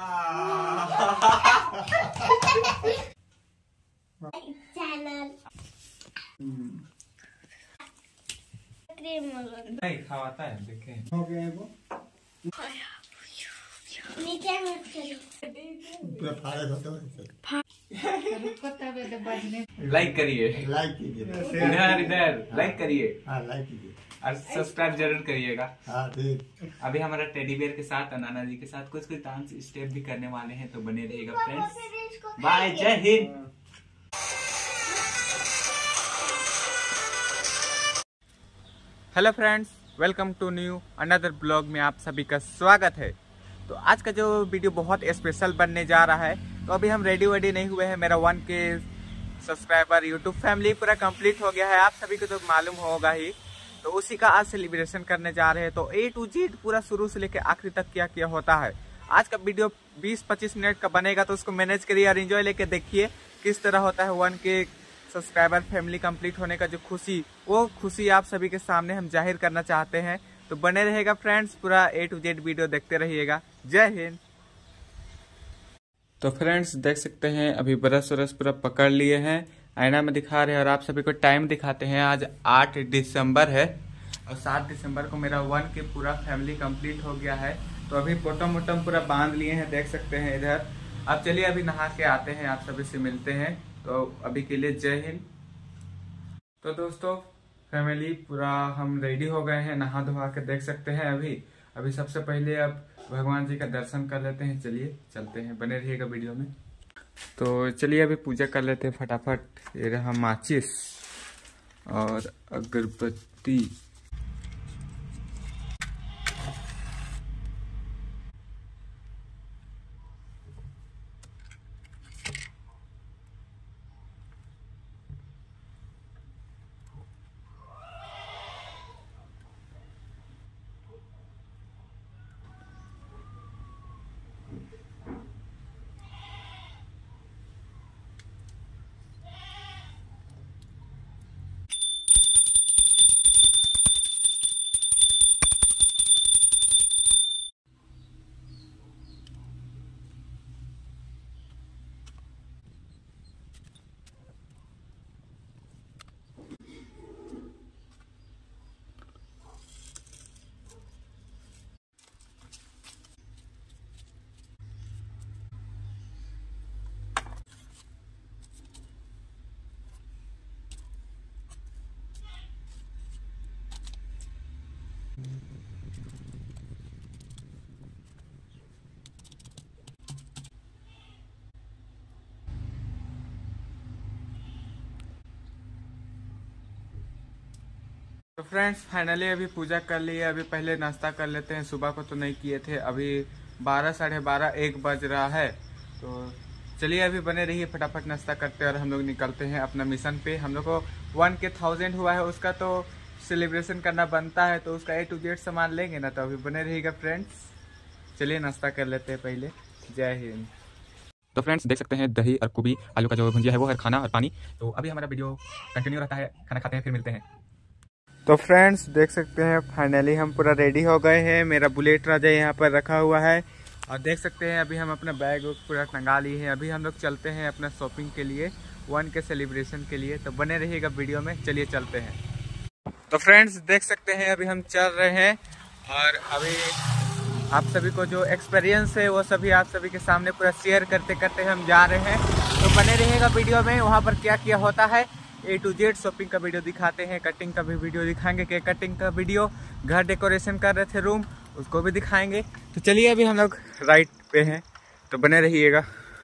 Channel नहीं खावाता है, देखें हो गया है वो नीचे मत करो। पूरा फाड़े होता है। लाइक करिए, लाइक कीजिए। इधर इधर लाइक करिए हाँ लाइक कीजिए और सब्सक्राइब जरूर करिएगा। हाँ ठीक। अभी हमारा टेडी बेयर के साथ नाना जी के साथ कुछ कुछ डांस स्टेप भी करने वाले हैं, तो बने रहिएगा friends. Bye, Jai Hind. Hello friends, welcome to new another blog में आप सभी का स्वागत है। तो आज का जो वीडियो बहुत स्पेशल बनने जा रहा है। तो अभी हम रेडी नहीं हुए हैं। मेरा 1K सब्सक्राइबर यूट्यूब फैमिली पूरा कंप्लीट हो गया है, आप सभी को तो मालूम होगा ही। तो उसी का आज सेलिब्रेशन करने जा रहे हैं। तो A to Z पूरा शुरू से लेकर आखिरी तक क्या क्या होता है। आज का वीडियो 20-25 मिनट का बनेगा, तो उसको मैनेज करिए और एंजॉय लेके देखिए किस तरह होता है 1K सब्सक्राइबर फैमिली कंप्लीट होने का जो खुशी, वो खुशी आप सभी के सामने हम जाहिर करना चाहते हैं। तो बने रहेगा फ्रेंड्स, पूरा A to Z वीडियो देखते रहिएगा। जय हिंद। तो फ्रेंड्स देख सकते हैं अभी ब्रश व्रश पूरा पकड़ लिए हैं, आईना में दिखा रहे हैं और आप सभी को टाइम दिखाते हैं। आज 8 दिसंबर है और 7 दिसंबर को मेरा 1K पूरा फैमिली कंप्लीट हो गया है। तो अभी बॉटम वोटम पूरा बांध लिए हैं, देख सकते हैं इधर। अब चलिए अभी नहा के आते हैं, आप सभी से मिलते हैं। तो अभी के लिए जय हिंद। तो दोस्तों फैमिली पूरा हम रेडी हो गए हैं, नहा धोवा के देख सकते हैं। अभी सबसे पहले अब भगवान जी का दर्शन कर लेते हैं। चलिए चलते हैं, बने रहिएगा वीडियो में। तो चलिए अभी पूजा कर लेते हैं फटाफट। ये रहा माचिस और अगरबत्ती। तो फ्रेंड्स फाइनली अभी पूजा कर लिए। अभी पहले नाश्ता कर लेते हैं, सुबह को तो नहीं किए थे। अभी 12, साढ़े 12, 1 बज रहा है। तो चलिए अभी बने रहिए, फटाफट नाश्ता करते हैं और हम लोग निकलते हैं अपना मिशन पे। हम लोग को 1K 1000 हुआ है, उसका तो सेलिब्रेशन करना बनता है, तो उसका A to Z सामान लेंगे ना। तो अभी बने रहिएगा फ्रेंड्स। चलिए नाश्ता कर लेते हैं पहले। जय हिंद। तो फ्रेंड्स देख सकते हैं दही और गोभी आलू का जो भुंजिया है वो है, खाना और पानी। तो अभी हमारा वीडियो कंटिन्यू रहता है, खाना खाते हैं फिर मिलते हैं। तो फ्रेंड्स देख सकते हैं फाइनली हम पूरा रेडी हो गए हैं। मेरा बुलेट राजा यहाँ पर रखा हुआ है और देख सकते हैं अभी हम अपना बैग पूरा टंगा लिए हैं। अभी हम लोग चलते हैं अपना शॉपिंग के लिए, 1K सेलिब्रेशन के लिए। तो बने रहिएगा वीडियो में, चलिए चलते हैं। तो फ्रेंड्स देख सकते हैं अभी हम चल रहे हैं और अभी आप सभी को जो एक्सपीरियंस है वो सभी आप सभी के सामने पूरा शेयर करते करते हम जा रहे हैं। तो बने रहिएगा वीडियो में, वहाँ पर क्या क्या होता है। A to Z शॉपिंग का वीडियो दिखाते हैं, कटिंग का भी वीडियो दिखाएंगे, केक कटिंग का वीडियो, घर डेकोरेशन कर रहे थे रूम, उसको भी दिखाएंगे। तो चलिए अभी हम लोग राइट पे हैं, तो बने रहिएगा।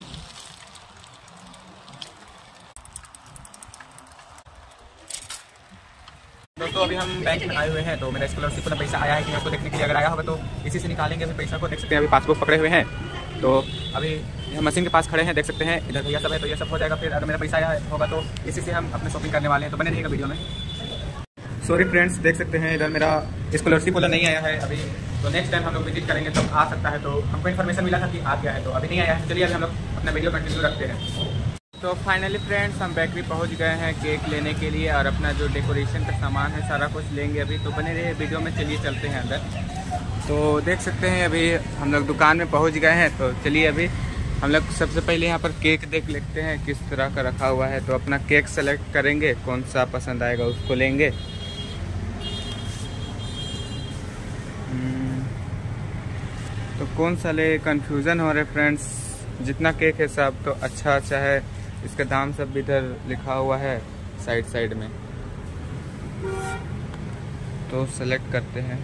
दोस्तों अभी हम बैंक में आए हुए हैं। तो मेरा स्कॉलरशिप वाला पैसा आया है कि उसको देखने के लिए, अगर आया होगा तो इसी से निकालेंगे अभी पैसा को। देख सकते हैं अभी पासबुक पकड़े हुए हैं। तो अभी हम मशीन के पास खड़े हैं, देख सकते हैं इधर भैया सब है। तो ये सब हो जाएगा, फिर अगर मेरा पैसा आया होगा तो इसी से हम अपने शॉपिंग करने वाले हैं। तो बने रहिएगा वीडियो में। सॉरी फ्रेंड्स देख सकते हैं इधर मेरा स्कॉलरशिप वाला नहीं आया है अभी। तो नेक्स्ट टाइम हम लोग विजिट करेंगे तो आ सकता है। तो हमको इन्फॉर्मेशन मिला था कि आ गया है, तो अभी नहीं आया है। चलिए अभी हम लोग अपना वीडियो कंटिन्यू रखते हैं। तो फाइनली फ्रेंड्स हम बेकरी पहुंच गए हैं केक लेने के लिए और अपना जो डेकोरेशन का सामान है सारा कुछ लेंगे अभी। तो बने रहिए वीडियो में, चलिए चलते हैं अंदर। तो देख सकते हैं अभी हम लोग दुकान में पहुंच गए हैं। तो चलिए अभी हम लोग सबसे पहले यहाँ पर केक देख लेते हैं किस तरह का रखा हुआ है। तो अपना केक सेलेक्ट करेंगे, कौन सा पसंद आएगा उसको लेंगे। तो कौन सा ले, कंफ्यूजन हो रहे फ्रेंड्स। जितना केक है सब तो अच्छा अच्छा है। इसका दाम सब भी इधर लिखा हुआ है साइड में। तो सेलेक्ट करते हैं।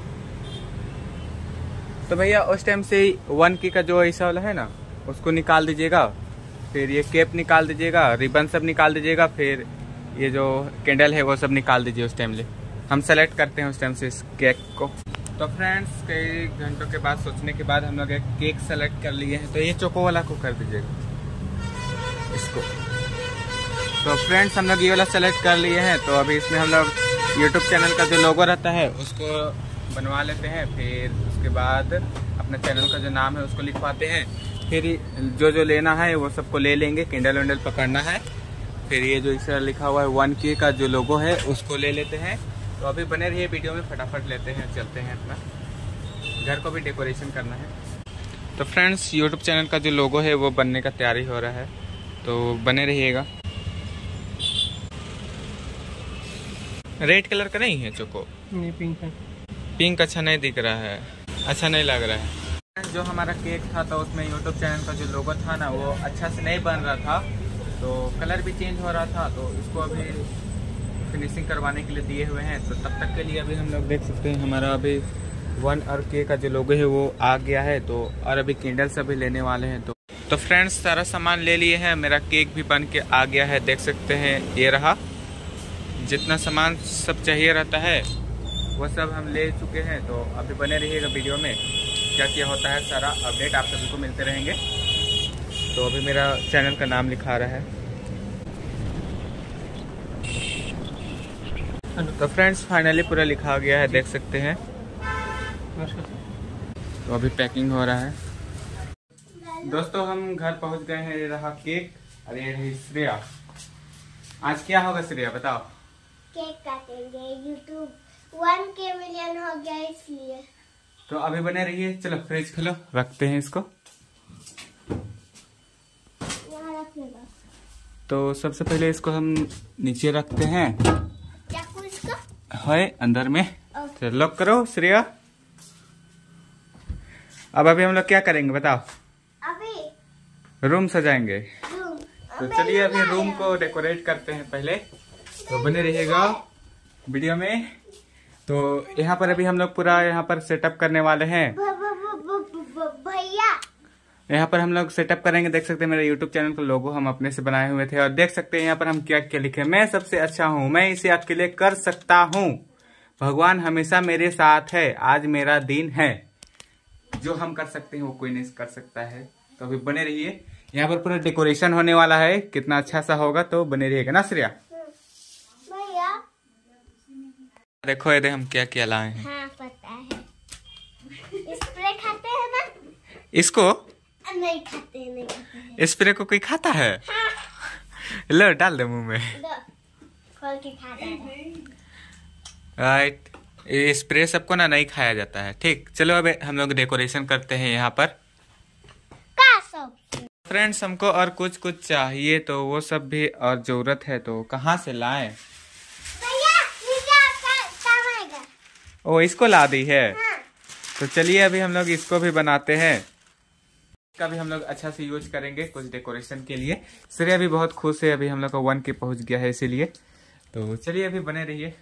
तो भैया उस टाइम से 1 की का जो ऐसा वाला है ना उसको निकाल दीजिएगा। फिर ये केप निकाल दीजिएगा, रिबन सब निकाल दीजिएगा। फिर ये जो कैंडल है वो सब निकाल दीजिए उस टाइम ले। हम सेलेक्ट करते हैं उस टाइम से इस केक को। तो फ्रेंड्स कई घंटों के बाद सोचने के बाद हम लोग एक केक सेलेक्ट कर लिए हैं। तो ये चोको वाला को कर दीजिएगा इसको। तो फ्रेंड्स हम लोग ये वाला सेलेक्ट कर लिए हैं। तो अभी इसमें हम लोग यूट्यूब चैनल का जो लोगो रहता है उसको बनवा लेते हैं। फिर उसके बाद अपने चैनल का जो नाम है उसको लिखवाते हैं। फिर जो लेना है वो सबको ले लेंगे। कैंडल वैंडल पकड़ना है। फिर ये जो इस लिखा हुआ है 1K का जो लोगो है उसको ले लेते हैं। तो अभी बने रहिए वीडियो में, फटाफट लेते हैं, चलते हैं। अपना घर को भी डेकोरेशन करना है। तो फ्रेंड्स यूट्यूब चैनल का जो लोगो है वो बनने का तैयारी हो रहा है, तो बने रहिएगा। रेड कलर का नहीं है चोको, नहीं पिंक है। पिंक अच्छा नहीं दिख रहा है, अच्छा नहीं लग रहा है। जो हमारा केक था तो उसमें यूट्यूब चैनल का जो लोगो था ना वो अच्छा से नहीं बन रहा था। तो कलर भी चेंज हो रहा था। तो इसको अभी फिनिशिंग करवाने के लिए दिए हुए हैं। तो तब तक के लिए अभी हम लोग देख सकते हैं हमारा अभी 1 और K का जो लोगो है वो आ गया है। तो और अभी कैंडल सब भी लेने वाले हैं। तो फ्रेंड्स सारा सामान ले लिए हैं। मेरा केक भी बन के आ गया है, देख सकते हैं। ये रहा, जितना सामान सब चाहिए रहता है वो सब हम ले चुके हैं। तो अभी बने रहिएगा वीडियो में, क्या क्या होता है सारा अपडेट आप सभी को मिलते रहेंगे। तो अभी मेरा चैनल का नाम लिखा रहा है। तो फ्रेंड्स फाइनली पूरा लिखा गया है, देख सकते हैं। तो अभी पैकिंग हो रहा है। दोस्तों हम घर पहुंच गए हैं। ये रहा केक और ये रही श्रेया। आज क्या होगा श्रेया बताओ? केक काटेंगे। यूट्यूब 1K मिलियन हो गया इसलिए। तो अभी बने रहिए। चलो फ्रिज खोलो, रखते हैं इसको। यहाँ रखिएगा। तो सबसे पहले इसको हम नीचे रखते हैं। चाकू इसको है अंदर में। तो लॉक करो श्रेया। अब अभी हम लोग क्या करेंगे बताओ? अभी रूम सजाएंगे। रूम। तो चलिए अभी रूम को डेकोरेट करते हैं पहले। तो बने रहिएगा वीडियो में। तो यहाँ पर अभी हम लोग पूरा यहाँ पर सेटअप करने वाले हैं। भैया यहाँ पर हम लोग सेटअप करेंगे। देख सकते हैं मेरे यूट्यूब चैनल का लोगो हम अपने से बनाए हुए थे। और देख सकते हैं यहाँ पर हम क्या क्या लिखे। मैं सबसे अच्छा हूँ, मैं इसे अकेले कर सकता हूँ, भगवान हमेशा मेरे साथ है, आज मेरा दिन है। जो हम कर सकते हैं वो कोई नहीं कर सकता है। तो अभी बने रहिए। यहाँ पर पूरा डेकोरेशन होने वाला है, कितना अच्छा सा होगा। तो बने रहिएगा ना श्रेया। भैया देखो ये हम क्या क्या लाए हैं। हाँ पता है। स्प्रे खाते हैं ना? इसको नहीं खाते हैं। स्प्रे को कोई खाता है? हाँ। लो डाल दे मुंह में। खोल के खाता है। राइट, ये स्प्रे सबको ना नहीं खाया जाता है। ठीक, चलो अब हम लोग डेकोरेशन करते हैं यहाँ पर। का सब फ्रेंड्स हमको और कुछ कुछ चाहिए, तो वो सब भी और जरूरत है। तो कहाँ से लाएं? भैया काम आएगा। ओ इसको ला दी है। हाँ। तो चलिए अभी हम लोग इसको भी बनाते हैं। इसका भी हम लोग अच्छा से यूज करेंगे कुछ डेकोरेशन के लिए। श्रेया भी बहुत खुश है, अभी हम लोग का 1K पहुंच गया है इसीलिए। तो चलिए अभी बने रहिए।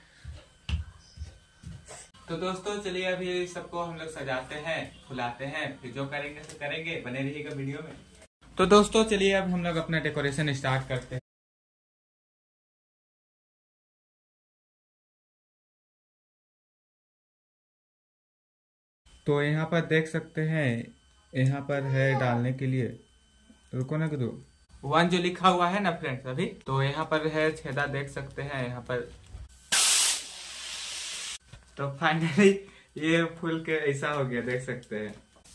तो दोस्तों चलिए अभी सबको हम लोग सजाते हैं, फुलाते हैं, फिर जो करेंगे तो करेंगे। बने रहिएगा वीडियो में। तो दोस्तों चलिए अब हम लोग अपना डेकोरेशन स्टार्ट करते हैं। तो यहाँ पर देख सकते हैं, यहाँ पर है डालने के लिए। रुको ना दो 1 जो लिखा हुआ है ना फ्रेंड्स अभी, तो यहाँ पर है छेदा, देख सकते हैं यहाँ पर। तो फाइनली ये फूल के ऐसा हो गया, देख सकते हैं।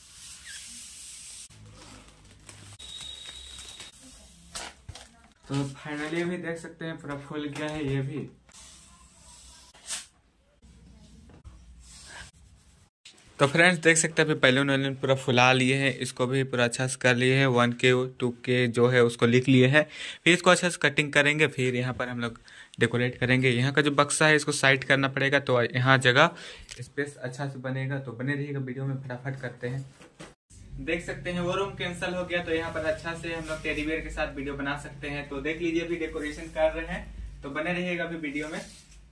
तो फाइनली भी देख सकते हैं पूरा फूल गया है ये भी। तो फ्रेंड्स देख सकते हैं अभी बैलून वैलून पूरा फुला लिए हैं, इसको भी पूरा अच्छा से कर लिए हैं, 1K 2K जो है उसको लिख लिए हैं। फिर इसको अच्छा से कटिंग करेंगे, फिर यहाँ पर हम लोग डेकोरेट करेंगे। यहाँ का जो बक्सा है इसको साइड करना पड़ेगा, तो यहाँ जगह स्पेस अच्छा से बनेगा। तो बने रहिएगा वीडियो में, फटाफट करते हैं। देख सकते हैं वो रूम कैंसिल हो गया, तो यहाँ पर अच्छा से हम लोग टेडी बियर के साथ वीडियो बना सकते हैं। तो देख लीजिए अभी डेकोरेशन कर रहे हैं, तो बने रहिएगा अभी वीडियो में।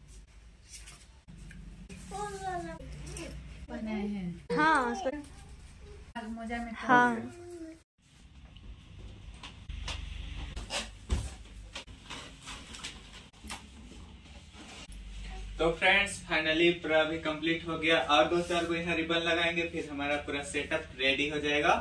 हाँ हाँ। तो फ्रेंड्स फाइनली पूरा अभी कंप्लीट हो गया, और 2-4 को यहाँ रिबन लगाएंगे, फिर हमारा पूरा सेटअप रेडी हो जाएगा।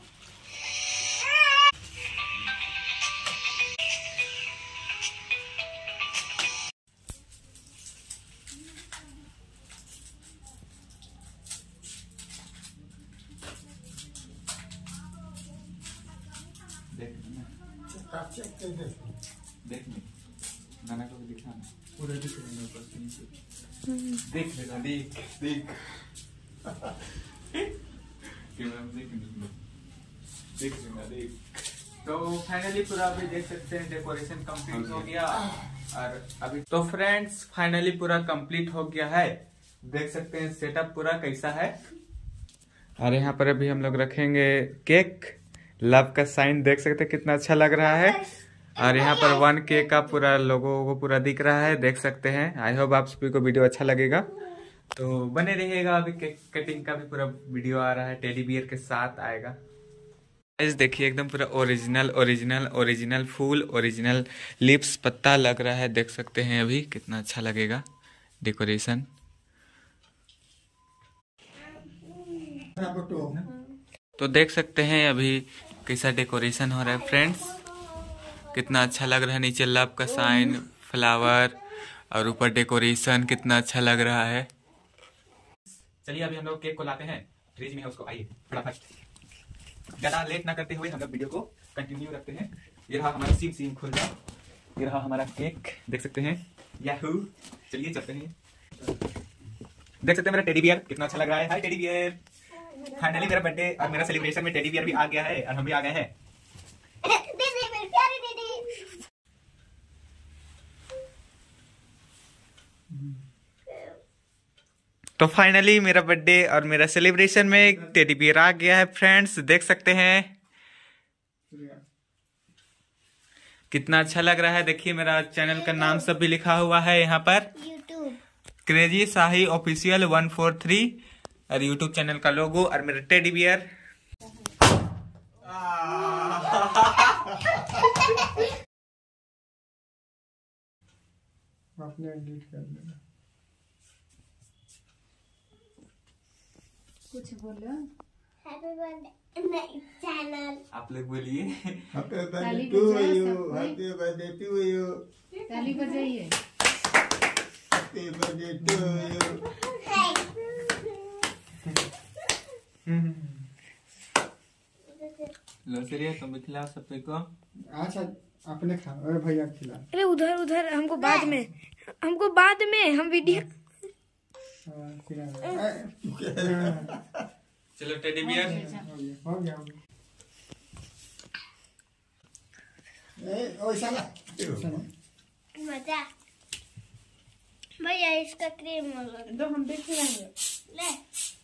देख गाना को भी दिखा, पूरा दिख रहा है, देख लेना, देख देख कैमरा में देख लेना, देख। तो फाइनली पूरा अभी देख सकते हैं डेकोरेशन कंप्लीट हो गया। और अभी तो फ्रेंड्स फाइनली पूरा कंप्लीट हो गया है, देख सकते हैं सेटअप पूरा कैसा है। और यहाँ पर अभी हम लोग रखेंगे केक, लव का साइन देख सकते हैं कितना अच्छा लग रहा है। और यहाँ पर 1K का पूरा लोगो को पूरा दिख रहा है, देख सकते हैं। आई होप आप सभी को वीडियो अच्छा लगेगा, तो बने रहिएगा। अभी केक कटिंग का भी पूरा वीडियो आ रहा है, टेडी बियर के साथ आएगा। देखिए एकदम पूरा ओरिजिनल ओरिजिनल ओरिजिनल फूल, ओरिजिनल लिप्स पत्ता लग रहा है, देख सकते हैं अभी कितना अच्छा लगेगा डेकोरेशन। तो देख सकते हैं अभी कैसा डेकोरेशन हो रहा है फ्रेंड्स, कितना अच्छा लग रहा है। नीचे लव का साइन, फ्लावर, और ऊपर डेकोरेशन कितना अच्छा लग रहा है। चलिए अभी हम लोग केक को लाते हैं, फ्रिज में है उसको, आइए फटाफट ज्यादा लेट ना करते हुए हम लोग वीडियो को कंटिन्यू रखते हैं। ये रहा हमारा सीम खुल जाओ, ये रहा हमारा केक, देख सकते हैं, याहू। चलिए चलते हैं, देख सकते हैं मेरा टेडी बियर कितना अच्छा लग रहा है। हाय टेडी बियर, फाइनली मेरा बर्थडे और मेरा सेलिब्रेशन में टेडी बियर भी आ गया है, और हम भी आ गए हैं। दीदी मेरी प्यारी दीदी। तो फाइनली मेरा बर्थडे और मेरा सेलिब्रेशन में एक टेडी बियर आ गया है फ्रेंड्स, देख सकते हैं कितना अच्छा लग रहा है। देखिए मेरा चैनल का नाम सब भी लिखा हुआ है यहाँ पर, यूट्यूब क्रेजी शाही ऑफिशियल 143, और यूट्यूब चैनल का लोगो, और मेरा टेडी बियर। आपने एडिट कर देना। कुछ बोलो। हैप्पी बर्थडे नहीं चैनल। आप लोग बोलिए हैप्पी बर्थडे ताली टू बजाओ यू, सबको। हैप्पी बर्थडे टू यू, ताली बजाइए। Happy birthday to you. लो सीरियस, तुम भी खिलाओ सबको को। अच्छा अपने खा, अरे भैया खिला। अरे उधर उधर, हमको बाद में हम वीडियो। चलो टेडी बियर, हो गया। ओ साला मजा भैया इसका क्रीम तो हम भी खिलाएंगे। ले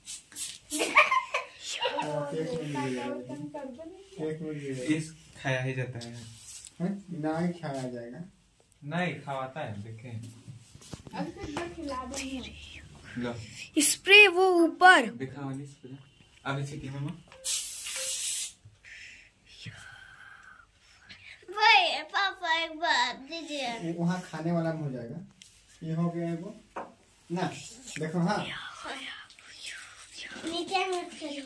केक मिल गया। इस खाया ही जाता है, नहीं खाया जाएगा। नहीं खावाता है, देखें लो स्प्रे वो ऊपर दिखाओ नहीं स्प्रे। अब इसे की मामा भाई पापा एक बात दीजिए। वहाँ खाने वाला में हो जाएगा। ये हो गया है वो ना, देखो। हाँ नीचे मत करो।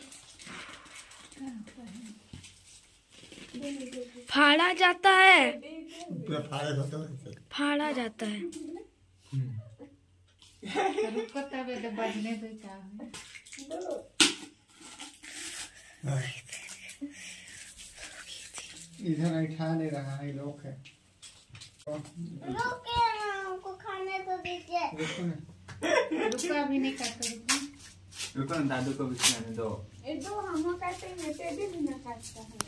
फाड़ा जाता है, पूरा फाड़े होता है। फाड़ा जाता है। रुको तब ये बजने दो क्या है। इधर ऐठा नहीं रहा है, लोग है। रुके ना, हमको खाने तो दीजिए। देखो ना, रुको अभी नहीं काटो, रुको। रुको ना, दादू को भी खिलाने दो। दो हम काटेंगे, टेडी भी ना काटता है।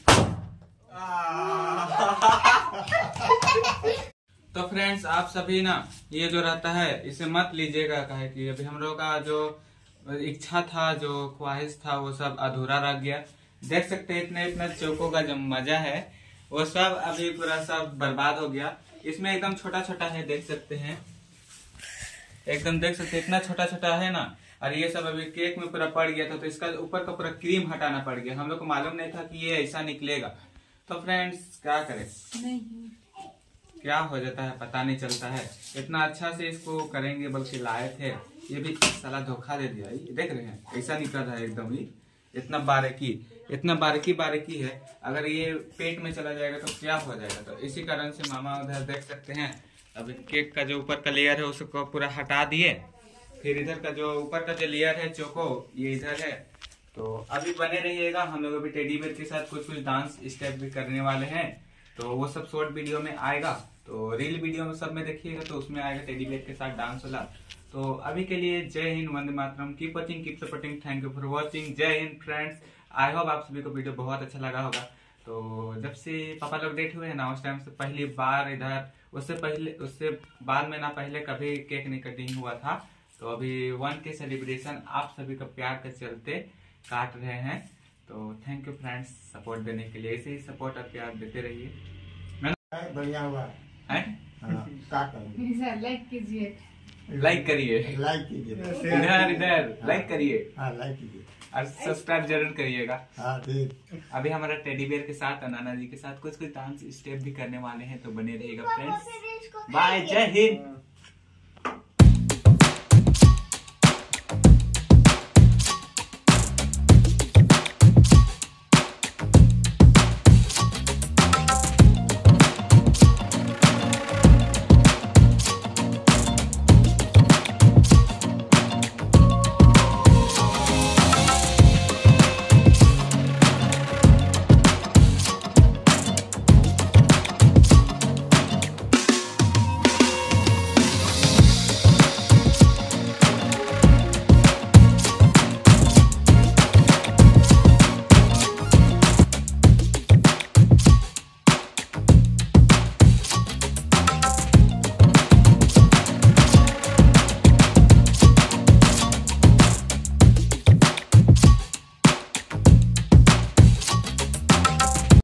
तो फ्रेंड्स आप सभी ना ये जो रहता है इसे मत लीजिएगा, काहे कि अभी हम लोग का जो इच्छा था, जो ख्वाहिश था, वो सब अधूरा रह गया। देख सकते हैं इतना इतना चोको का जो मजा है वो सब अभी पूरा सब बर्बाद हो गया। इसमें एकदम छोटा छोटा है, देख सकते हैं, एकदम देख सकते हैं इतना छोटा छोटा है ना। और ये सब अभी केक में पूरा पड़ गया था, तो इसका ऊपर का पूरा क्रीम हटाना पड़ गया। हम लोग को मालूम नहीं था कि ये ऐसा निकलेगा। तो फ्रेंड्स क्या करें, नहीं क्या हो जाता है पता नहीं चलता है। इतना अच्छा से इसको करेंगे बल्कि लाए थे, ये भी साला धोखा दे दिया। ये देख रहे हैं ऐसा निकल रहा है एकदम ही, इतना बारीकी है। अगर ये पेट में चला जाएगा तो क्या हो जाएगा। तो इसी कारण से मामा उधर देख सकते हैं अभी केक का जो ऊपर का लेयर है उसको पूरा हटा दिए। फिर इधर का जो ऊपर का जो लेयर है चोको, ये इधर है। तो अभी बने रहिएगा, हम लोग अभी टेडी बेयर के साथ कुछ डांस स्टेप भी करने वाले हैं। तो वो सब शॉर्ट वीडियो में आएगा, तो रील वीडियो में सब में देखिएगा तो उसमें आएगा टेडी बेयर के साथ डांस वाला। तो अभी के लिए Jai Hind, Vande Mataram, keep watching, keep supporting, thank you for watching. Jai Hind friends, I hope आप सभी को वीडियो बहुत अच्छा लगा होगा। तो जब से पापा लोग डेट हुए हैं ना, उस टाइम से पहली बार इधर, उससे बाद में ना पहले कभी केक नहीं कटिंग हुआ था। तो अभी 1K सेलिब्रेशन आप सभी का प्यार के चलते काट रहे हैं। तो थैंक यू फ्रेंड्स सपोर्ट देने के लिए, ऐसे ही सपोर्ट और प्यार देते रहिए। बढ़िया हुआ है क्या करें, लाइक कीजिए, लाइक करिए, लाइक कीजिए, इधर लाइक करिए लाइक कीजिए और सब्सक्राइब जरूर करिएगा। ठीक। अभी हमारा टेडी बेयर के साथ और नाना जी के साथ कुछ डांस स्टेप भी करने वाले हैं, तो बने रहिएगा फ्रेंड्स। बाय, जय हिंद।